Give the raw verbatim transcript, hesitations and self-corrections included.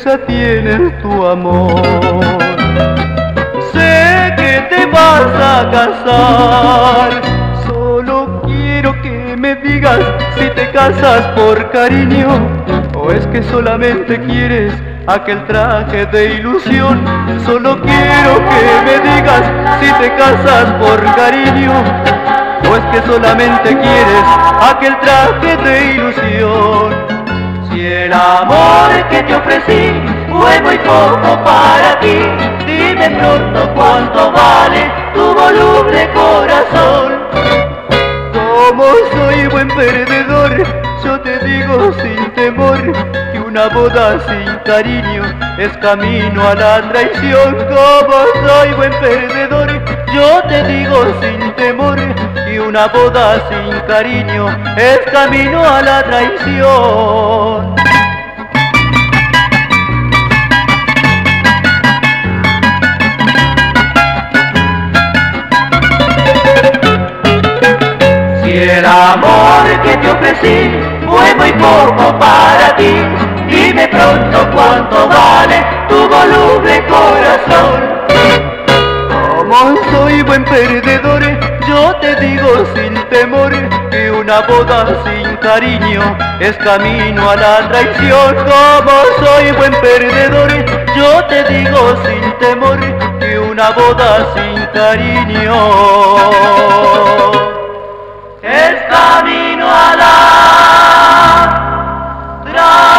certeza tienes tu amor. Sé que te vas a casar, solo quiero que me digas si te casas por cariño o es que solamente quieres aquel traje de ilusión. Solo quiero que me digas si te casas por cariño o es que solamente quieres aquel traje de ilusión. Si el amor que te ofrecí fue muy poco para ti, dime pronto cuánto vale tu voluble corazón. Como soy buen perdedor, yo te digo sin temor que una boda sin cariño es camino a la traición. Como soy buen perdedor, yo te digo sin temor que una boda sin cariño es camino a la traición. Si el amor que te ofrecí fue muy poco para ti, dime pronto cuánto vale tu voluble corazón. Como soy buen perdedor, yo te digo sin temor que una boda sin cariño es camino a la traición. Como soy buen perdedor, yo te digo sin temor que una boda sin cariño es camino a la traición.